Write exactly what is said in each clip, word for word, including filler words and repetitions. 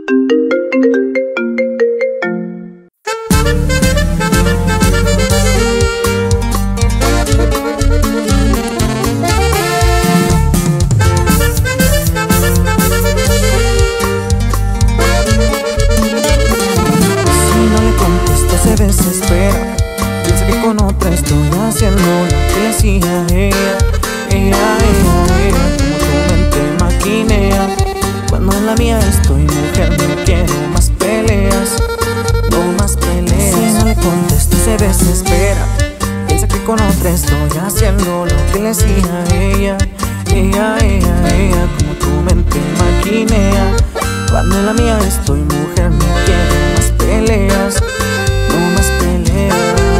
Desespera, piensa que con otra estoy haciendo lo que le hacía a ella. Ella, ella, ella, como tu mente maquinea. Cuando en la mía estoy, mujer, no quiero más peleas, no más peleas. Si no le contesto se desespera, piensa que con otra estoy haciendo lo que le hacía a ella. Ella, ella, ella, como tu mente maquinea. Cuando en la mía estoy, mujer, no quiero más peleas, no más peleas.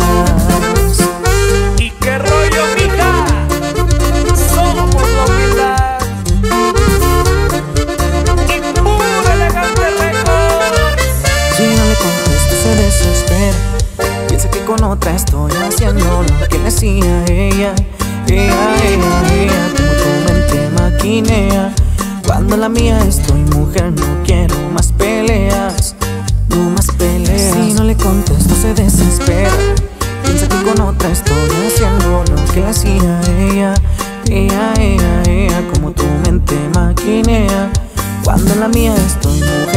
¿Y qué rollo, mija? Somos la humildad y pura elegante records. Si no le contesto se desespera, piensa que con otra estoy haciendo lo que le hacía a ella. Ella, ella, ella, como tu mente maquinea. Cuando en la mía estoy, mujer, no quiero más peleas, no más peleas. Si no le contesto se desespera, piensa que con otra estoy haciendo lo que le hacía a ella. Ella, ella, ella, como tu mente maquinea. Cuando en la mía estoy, mujer,